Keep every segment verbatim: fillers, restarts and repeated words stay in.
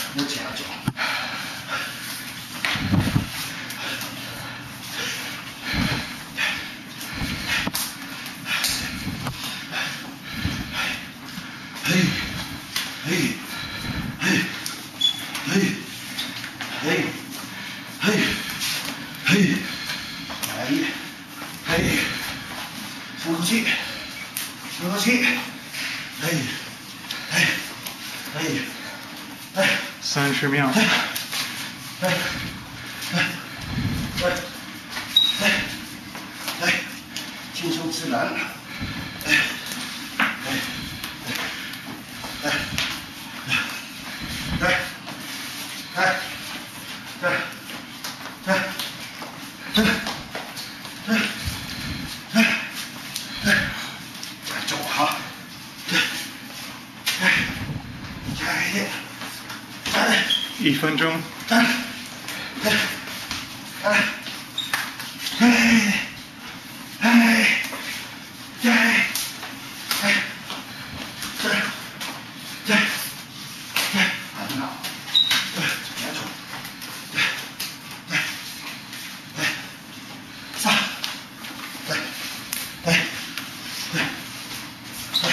我夹住。嘿，嘿，嘿，嘿，嘿，嘿，嘿，哎，嘿，深呼吸，深呼吸，哎，哎，哎，哎， 三十秒。 哎，哎，哎，哎，哎，哎，轻松自然，哎，哎，哎，哎，哎，哎，哎，哎，哎，哎，哎，哎，站住哈！哎，加一点，哎。 一分钟。 哎，哎，哎，哎，哎，哎，哎，哎，这，这，这，很好，对，接住，对，对，对，上，对，对，对，对，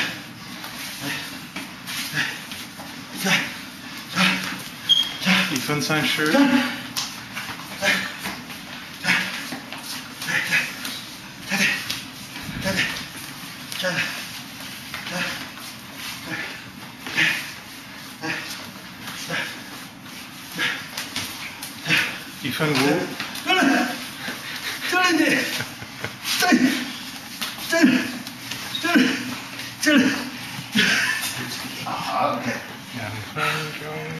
对，对，对，对。 一分三十。 站，哎，哎，哎，对，对，对，对，站着，哎，对，对，哎，对，对，对， 一分五。 对了，对了你，对，对，对，对，好，OK。 两分钟。